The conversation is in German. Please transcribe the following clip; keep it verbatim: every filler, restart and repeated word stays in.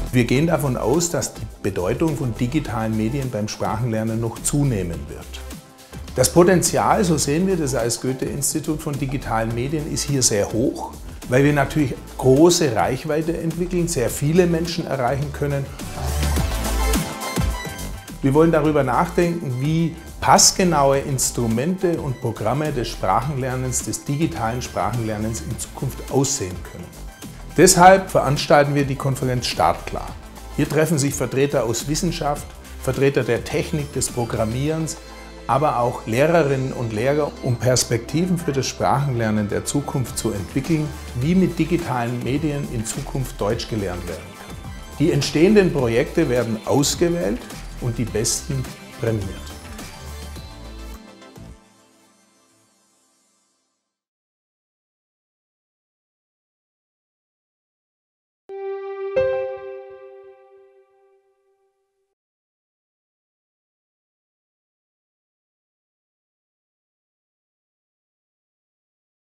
Wir gehen davon aus, dass die Bedeutung von digitalen Medien beim Sprachenlernen noch zunehmen wird. Das Potenzial, so sehen wir das als Goethe-Institut von digitalen Medien, ist hier sehr hoch, weil wir natürlich große Reichweite entwickeln, sehr viele Menschen erreichen können. Wir wollen darüber nachdenken, wie passgenaue Instrumente und Programme des Sprachenlernens, des digitalen Sprachenlernens in Zukunft aussehen können. Deshalb veranstalten wir die Konferenz Startklar. Hier treffen sich Vertreter aus Wissenschaft, Vertreter der Technik, des Programmierens, aber auch Lehrerinnen und Lehrer, um Perspektiven für das Sprachenlernen der Zukunft zu entwickeln, wie mit digitalen Medien in Zukunft Deutsch gelernt werden kann. Die entstehenden Projekte werden ausgewählt und die besten prämiert.